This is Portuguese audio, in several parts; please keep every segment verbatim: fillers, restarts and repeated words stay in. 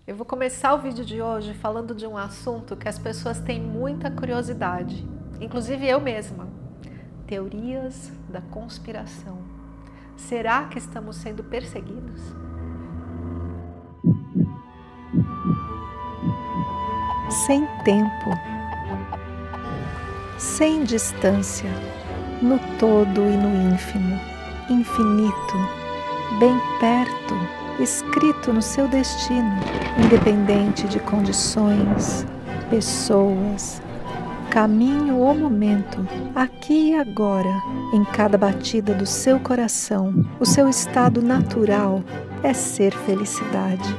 Eu vou começar o vídeo de hoje falando de um assunto que as pessoas têm muita curiosidade, inclusive eu mesma. Teorias da conspiração. Será que estamos sendo perseguidos? Sem tempo, sem distância, no todo e no ínfimo, infinito, bem perto, escrito no seu destino, independente de condições, pessoas, caminho ou momento, aqui e agora, em cada batida do seu coração, o seu estado natural é ser felicidade.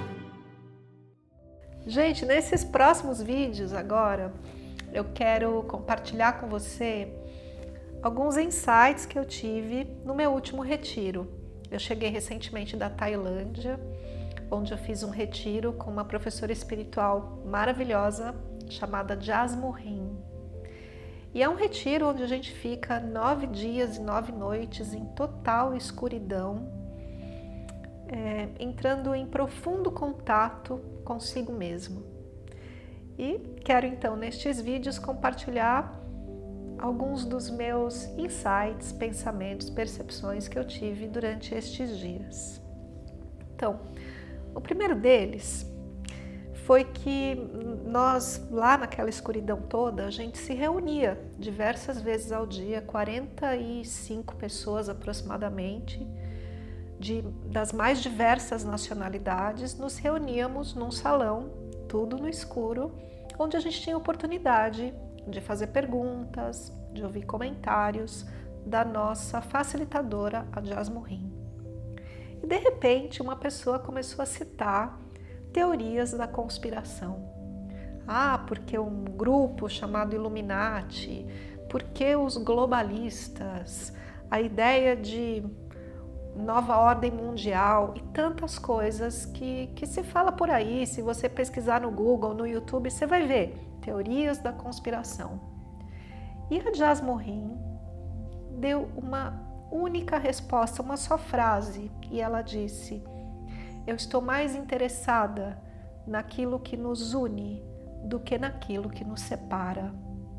Gente, nesses próximos vídeos agora, eu quero compartilhar com você alguns insights que eu tive no meu último retiro. Eu cheguei recentemente da Tailândia, onde eu fiz um retiro com uma professora espiritual maravilhosa chamada Jasmine. E é um retiro onde a gente fica nove dias e nove noites em total escuridão, é, entrando em profundo contato consigo mesmo. E quero então nestes vídeos compartilhar alguns dos meus insights, pensamentos, percepções que eu tive durante estes dias. Então, o primeiro deles foi que nós, lá naquela escuridão toda, a gente se reunia diversas vezes ao dia, quarenta e cinco pessoas aproximadamente, de, das mais diversas nacionalidades, nos reuníamos num salão, tudo no escuro, onde a gente tinha oportunidade de fazer perguntas, de ouvir comentários da nossa facilitadora, a Jasmine. E de repente uma pessoa começou a citar teorias da conspiração. Ah, porque um grupo chamado Illuminati, porque os globalistas, a ideia de nova ordem mundial e tantas coisas que, que se fala por aí. Se você pesquisar no Google, no YouTube, você vai ver teorias da conspiração. E a Jasmine deu uma única resposta, uma só frase, e ela disse: eu estou mais interessada naquilo que nos une do que naquilo que nos separa.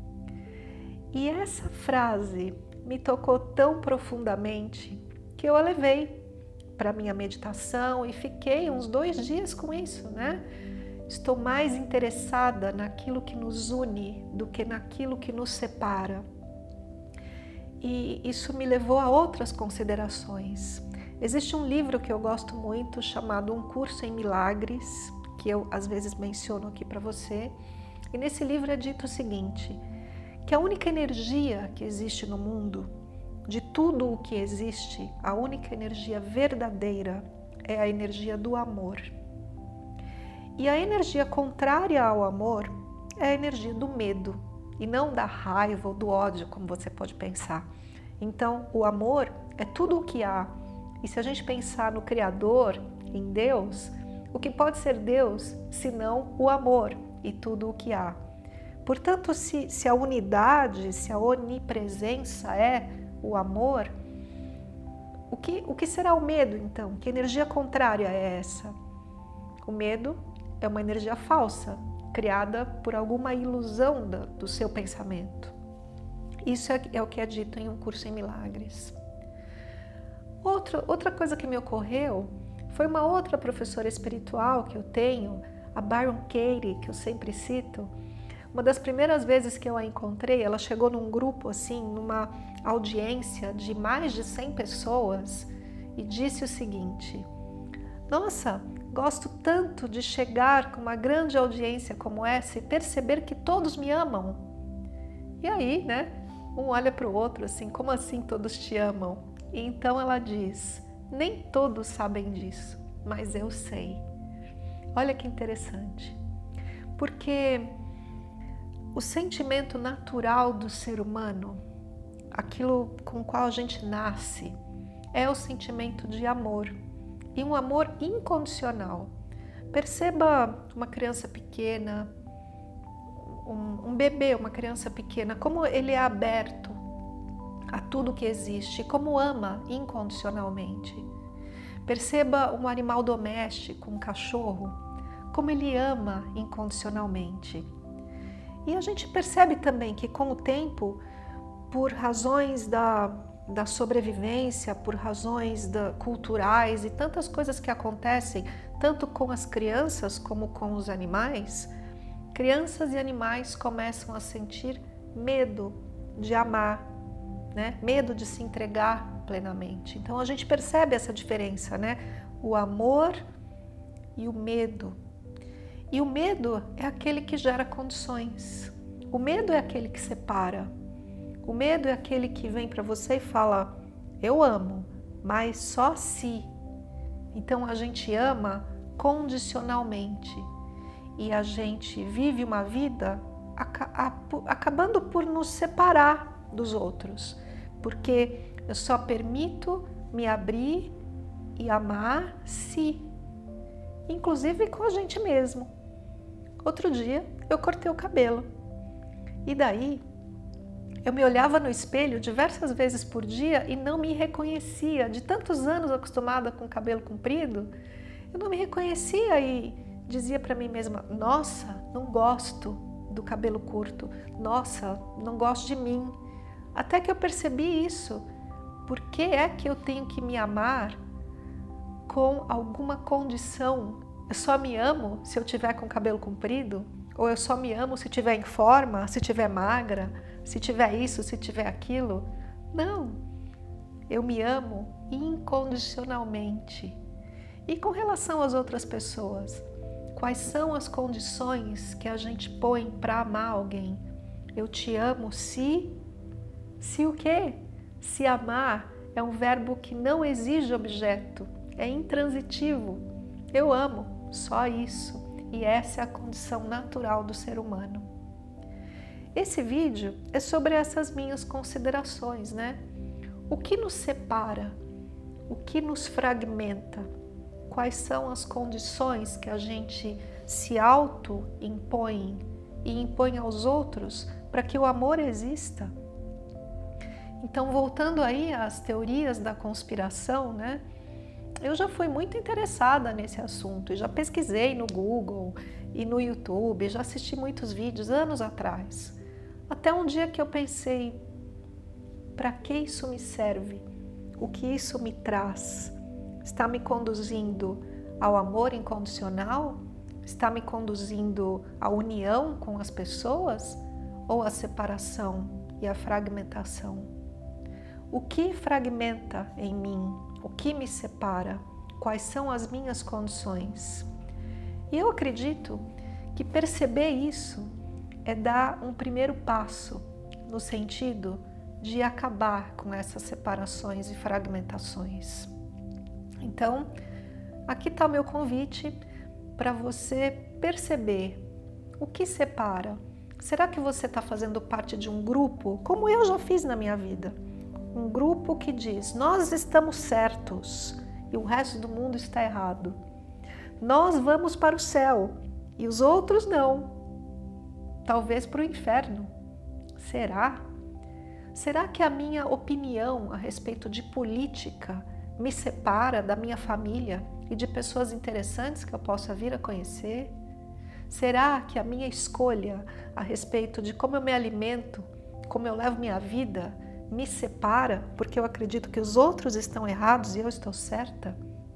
E essa frase me tocou tão profundamente que eu a levei para minha meditação e fiquei uns dois dias com isso, né? Estou mais interessada naquilo que nos une do que naquilo que nos separa. E isso me levou a outras considerações. Existe um livro que eu gosto muito chamado Um Curso em Milagres, que eu às vezes menciono aqui para você. E nesse livro é dito o seguinte, que a única energia que existe no mundo, de tudo o que existe, a única energia verdadeira é a energia do amor. E a energia contrária ao amor é a energia do medo, e não da raiva ou do ódio, como você pode pensar. Então, o amor é tudo o que há. E se a gente pensar no Criador, em Deus, o que pode ser Deus, senão o amor e tudo o que há? Portanto, se, se a unidade, se a onipresença é o amor, o que, o que será o medo, então? Que energia contrária é essa? O medo é uma energia falsa, criada por alguma ilusão do, do seu pensamento. Isso é, é o que é dito em Um Curso em Milagres. Outro, outra coisa que me ocorreu foi uma outra professora espiritual que eu tenho, a Byron Katie, que eu sempre cito. Uma das primeiras vezes que eu a encontrei, ela chegou num grupo assim, numa audiência de mais de cem pessoas e disse o seguinte: nossa, gosto tanto de chegar com uma grande audiência como essa e perceber que todos me amam. E aí, né, um olha para o outro assim, como assim todos te amam? E então ela diz: nem todos sabem disso, mas eu sei. Olha que interessante, porque o sentimento natural do ser humano, aquilo com o qual a gente nasce, é o sentimento de amor. E um amor incondicional. Perceba uma criança pequena, um, um bebê, uma criança pequena, como ele é aberto a tudo que existe, como ama incondicionalmente. Perceba um animal doméstico, um cachorro, como Ele ama incondicionalmente. E a gente percebe também que com o tempo, por razões da, da sobrevivência, por razões da, culturais e tantas coisas que acontecem, tanto com as crianças como com os animais, crianças e animais começam a sentir medo de amar, né? Medo de se entregar plenamente. Então a gente percebe essa diferença, né? O amor e o medo. E o medo é aquele que gera condições. O medo é aquele que separa. O medo é aquele que vem para você e fala, eu amo, mas só se. Então a gente ama condicionalmente. E a gente vive uma vida acabando por nos separar dos outros. Porque eu só permito me abrir e amar se. Inclusive com a gente mesmo. Outro dia eu cortei o cabelo. E daí eu me olhava no espelho diversas vezes por dia e não me reconhecia. De tantos anos acostumada com cabelo comprido, eu não me reconhecia e dizia para mim mesma, nossa, não gosto do cabelo curto. Nossa, não gosto de mim. Até que eu percebi isso. Por que é que eu tenho que me amar com alguma condição? Eu só me amo se eu tiver com cabelo comprido? Ou eu só me amo se tiver em forma, se tiver magra, se tiver isso, se tiver aquilo? Não, eu me amo incondicionalmente. E com relação às outras pessoas, quais são as condições que a gente põe para amar alguém? Eu te amo se... Se o quê? Se amar é um verbo que não exige objeto, é intransitivo. Eu amo, só isso. E essa é a condição natural do ser humano. Esse vídeo é sobre essas minhas considerações, né? O que nos separa? O que nos fragmenta? Quais são as condições que a gente se auto-impõe e impõe aos outros para que o amor exista? Então, voltando aí às teorias da conspiração, né? Eu já fui muito interessada nesse assunto, já pesquisei no Google e no YouTube, já assisti muitos vídeos anos atrás. Até um dia que eu pensei, para que isso me serve? O que isso me traz? Está me conduzindo ao amor incondicional? Está me conduzindo à união com as pessoas? Ou à separação e à fragmentação? O que fragmenta em mim? O que me separa? Quais são as minhas condições? E eu acredito que perceber isso é dar um primeiro passo no sentido de acabar com essas separações e fragmentações. Então, aqui está o meu convite para você perceber o que separa. Será que você está fazendo parte de um grupo, como eu já fiz na minha vida? Um grupo que diz, nós estamos certos e o resto do mundo está errado. Nós vamos para o céu e os outros não. Talvez para o inferno. Será? Será que a minha opinião a respeito de política me separa da minha família e de pessoas interessantes que eu possa vir a conhecer? Será que a minha escolha a respeito de como eu me alimento, como eu levo minha vida, me separa porque eu acredito que os outros estão errados e eu estou certa?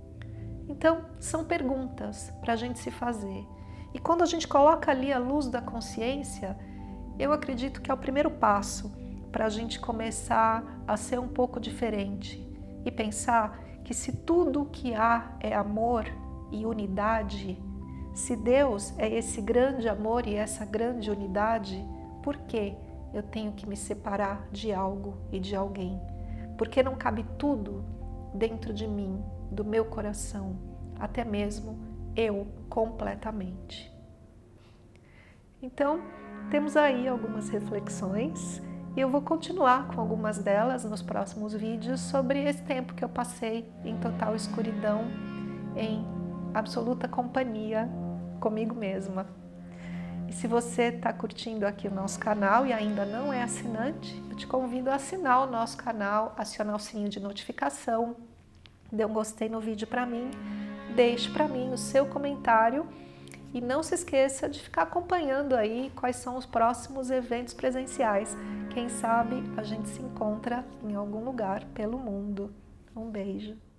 Então, são perguntas para a gente se fazer. E quando a gente coloca ali a luz da consciência, eu acredito que é o primeiro passo para a gente começar a ser um pouco diferente e pensar que se tudo o que há é amor e unidade, se Deus é esse grande amor e essa grande unidade, por que eu tenho que me separar de algo e de alguém? Porque não cabe tudo dentro de mim, do meu coração, até mesmo eu completamente. Então, temos aí algumas reflexões e eu vou continuar com algumas delas nos próximos vídeos sobre esse tempo que eu passei em total escuridão, em absoluta companhia comigo mesma. E se você está curtindo aqui o nosso canal e ainda não é assinante, eu te convido a assinar o nosso canal, acionar o sininho de notificação, dê um gostei no vídeo para mim, deixe para mim o seu comentário E não se esqueça de ficar acompanhando aí quais são os próximos eventos presenciais. Quem sabe a gente se encontra em algum lugar pelo mundo. Um beijo.